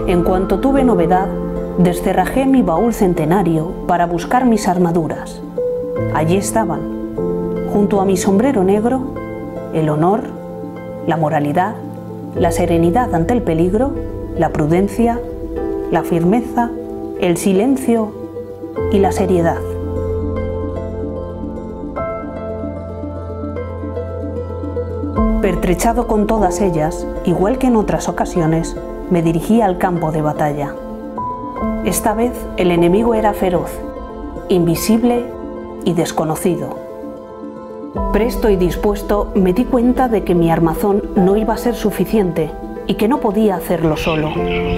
En cuanto tuve novedad, descerrajé mi baúl centenario para buscar mis armaduras. Allí estaban, junto a mi sombrero negro, el honor, la moralidad, la serenidad ante el peligro, la prudencia, la firmeza, el silencio y la seriedad. Pertrechado con todas ellas, igual que en otras ocasiones, me dirigí al campo de batalla. Esta vez el enemigo era feroz, invisible y desconocido. Presto y dispuesto me di cuenta de que mi armazón no iba a ser suficiente y que no podía hacerlo solo.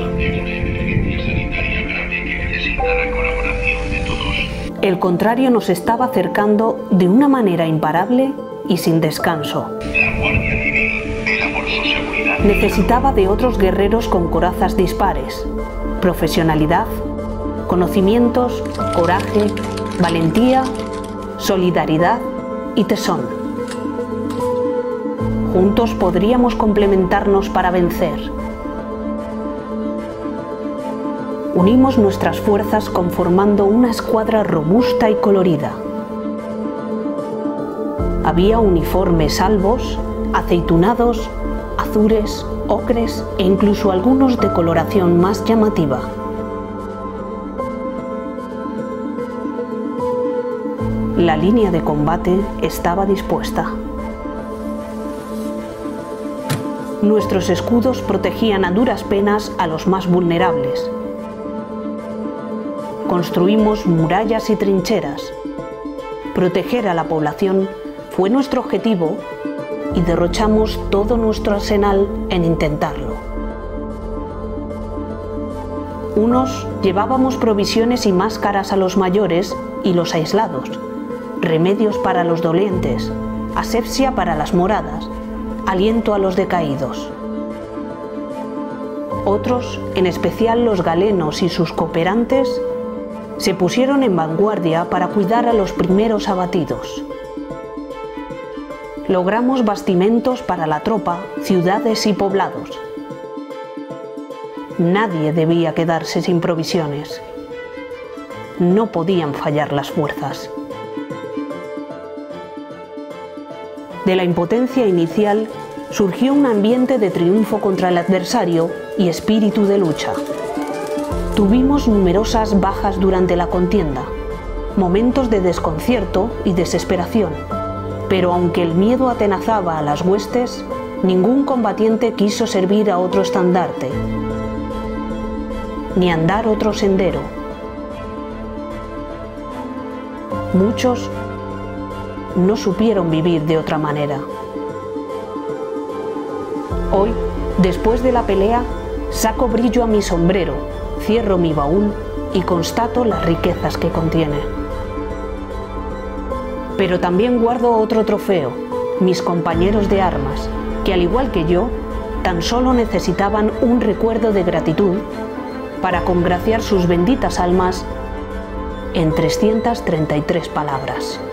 El contrario nos estaba acercando de una manera imparable y sin descanso. Necesitaba de otros guerreros con corazas dispares, profesionalidad, conocimientos, coraje, valentía, solidaridad y tesón. Juntos podríamos complementarnos para vencer. Unimos nuestras fuerzas conformando una escuadra robusta y colorida. Había uniformes albos, aceitunados, azules, ocres e incluso algunos de coloración más llamativa. La línea de combate estaba dispuesta. Nuestros escudos protegían a duras penas a los más vulnerables. Construimos murallas y trincheras. Proteger a la población fue nuestro objetivo y derrochamos todo nuestro arsenal en intentarlo. Unos llevábamos provisiones y máscaras a los mayores y los aislados, remedios para los dolientes, asepsia para las moradas, aliento a los decaídos. Otros, en especial los galenos y sus cooperantes, se pusieron en vanguardia para cuidar a los primeros abatidos. Logramos bastimentos para la tropa, ciudades y poblados. Nadie debía quedarse sin provisiones. No podían fallar las fuerzas. De la impotencia inicial surgió un ambiente de triunfo contra el adversario y espíritu de lucha. Tuvimos numerosas bajas durante la contienda, momentos de desconcierto y desesperación, pero aunque el miedo atenazaba a las huestes, ningún combatiente quiso servir a otro estandarte, ni andar otro sendero. Muchos no supieron vivir de otra manera. Hoy, después de la pelea, saco brillo a mi sombrero, cierro mi baúl y constato las riquezas que contiene. Pero también guardo otro trofeo, mis compañeros de armas, que al igual que yo, tan solo necesitaban un recuerdo de gratitud para congraciar sus benditas almas en 333 palabras.